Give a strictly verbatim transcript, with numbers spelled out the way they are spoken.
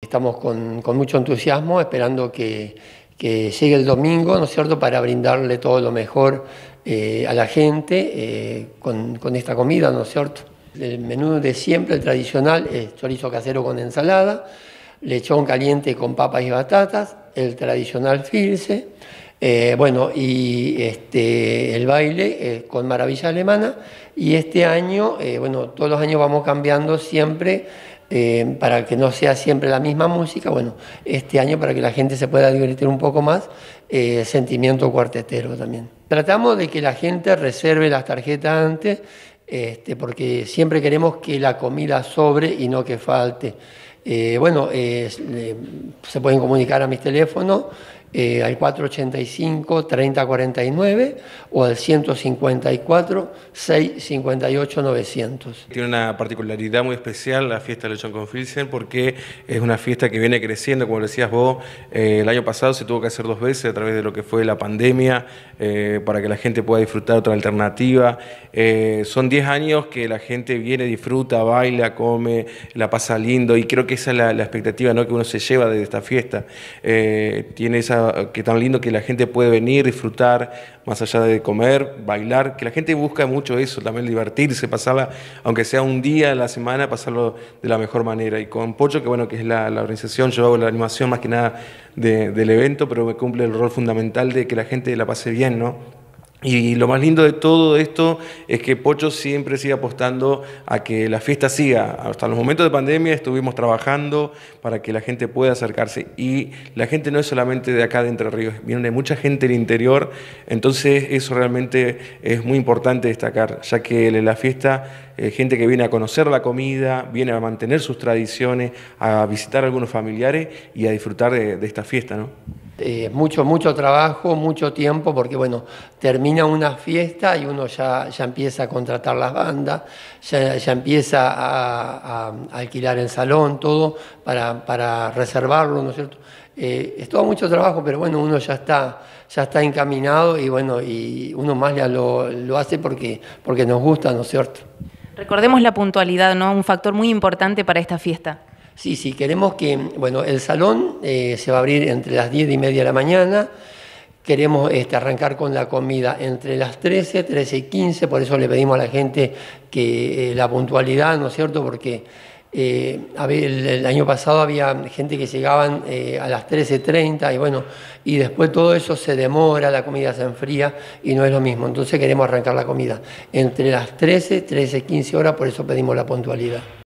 Estamos con, con mucho entusiasmo esperando que, que llegue el domingo, ¿no es cierto?, para brindarle todo lo mejor eh, a la gente eh, con, con esta comida, ¿no es cierto? El menú de siempre, el tradicional, es chorizo casero con ensalada, lechón caliente con papas y batatas, el tradicional filce, eh, bueno, y este, el baile eh, con maravilla alemana, y este año, eh, bueno, todos los años vamos cambiando siempre, eh, para que no sea siempre la misma música, bueno, este año para que la gente se pueda divertir un poco más, eh, sentimiento cuartetero también. Tratamos de que la gente reserve las tarjetas antes, este, porque siempre queremos que la comida sobre y no que falte. Eh, bueno, eh, se pueden comunicar a mis teléfonos, eh, al cuatro ochenta y cinco, treinta cuarenta y nueve o al ciento cincuenta y cuatro, seiscientos cincuenta y ocho, novecientos. Tiene una particularidad muy especial la fiesta del lechón con Filsen porque es una fiesta que viene creciendo, como decías vos, eh, el año pasado se tuvo que hacer dos veces a través de lo que fue la pandemia, eh, para que la gente pueda disfrutar otra alternativa. Eh, son diez años que la gente viene, disfruta, baila, come, la pasa lindo, y creo que esa es la, la expectativa, ¿no?, que uno se lleva de esta fiesta. Eh, tiene esa que tan lindo que la gente puede venir, disfrutar, más allá de comer, bailar, que la gente busca mucho eso, también divertirse, pasarla, aunque sea un día a la semana, pasarlo de la mejor manera. Y con Pocho, que bueno, que es la, la organización, yo hago la animación más que nada de, del evento, pero me cumple el rol fundamental de que la gente la pase bien, ¿no? Y lo más lindo de todo esto es que Pocho siempre sigue apostando a que la fiesta siga. Hasta los momentos de pandemia estuvimos trabajando para que la gente pueda acercarse. Y la gente no es solamente de acá de Entre Ríos, viene mucha gente del interior. Entonces eso realmente es muy importante destacar, ya que en la fiesta, eh, gente que viene a conocer la comida, viene a mantener sus tradiciones, a visitar a algunos familiares y a disfrutar de, de esta fiesta, ¿no? Eh, mucho, mucho trabajo, mucho tiempo, porque bueno, termina una fiesta y uno ya, ya empieza a contratar las bandas, ya, ya empieza a, a, a alquilar el salón, todo, para, para reservarlo, ¿no es cierto? Eh, es todo mucho trabajo, pero bueno, uno ya está, ya está encaminado y bueno, y uno más ya lo, lo hace porque, porque nos gusta, ¿no es cierto? Recordemos la puntualidad, ¿no? Un factor muy importante para esta fiesta. Sí, sí, queremos que, bueno, el salón eh, se va a abrir entre las diez y media de la mañana, queremos este, arrancar con la comida entre las trece, trece y quince, por eso le pedimos a la gente que eh, la puntualidad, ¿no es cierto?, porque eh, a ver, el, el año pasado había gente que llegaban eh, a las trece treinta y bueno, y después todo eso se demora, la comida se enfría y no es lo mismo, entonces queremos arrancar la comida entre las trece, trece y quince horas, por eso pedimos la puntualidad.